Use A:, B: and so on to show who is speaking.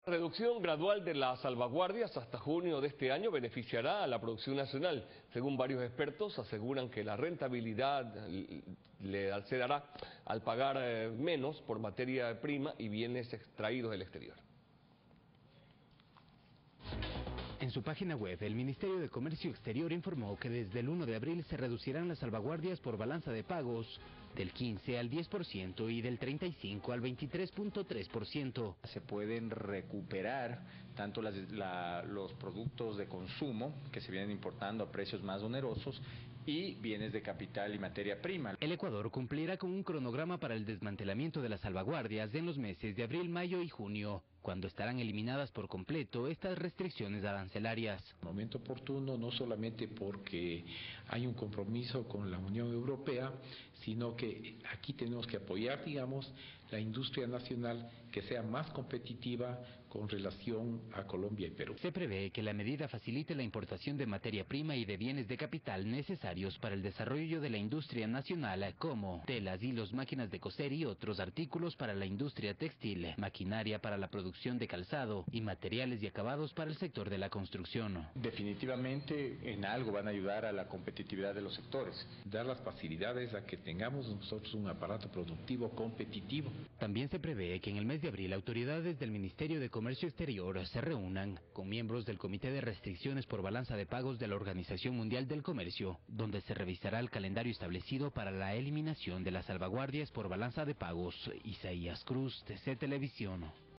A: La reducción gradual de las salvaguardias hasta junio de este año beneficiará a la producción nacional. Según varios expertos, aseguran que la rentabilidad le se dará al pagar menos por materia prima y bienes extraídos del exterior.
B: En su página web, el Ministerio de Comercio Exterior informó que desde el 1 de abril se reducirán las salvaguardias por balanza de pagos del 15 al 10% y del 35 al 23.3%.
C: Se pueden recuperar tanto los productos de consumo que se vienen importando a precios más onerosos y bienes de capital y materia prima.
B: El Ecuador cumplirá con un cronograma para el desmantelamiento de las salvaguardias en los meses de abril, mayo y junio, cuando estarán eliminadas por completo estas restricciones arancelarias.
D: Momento oportuno, no solamente porque hay un compromiso con la Unión Europea, sino que aquí tenemos que apoyar, digamos, la industria nacional que sea más competitiva con relación a Colombia y Perú.
B: Se prevé que la medida facilite la importación de materia prima y de bienes de capital necesarios para el desarrollo de la industria nacional, como telas, hilos, máquinas de coser y otros artículos para la industria textil, maquinaria para la producción de calzado y materiales y acabados para el sector de la construcción.
C: Definitivamente en algo van a ayudar a la competitividad de los sectores.
D: Dar las facilidades a que tengamos nosotros un aparato productivo competitivo.
B: También se prevé que en el mes de abril autoridades del Ministerio de Comercio Exterior se reúnan con miembros del Comité de Restricciones por Balanza de Pagos de la Organización Mundial del Comercio, donde se revisará el calendario establecido para la eliminación de las salvaguardias por balanza de pagos. Isaías Cruz, TC Televisión.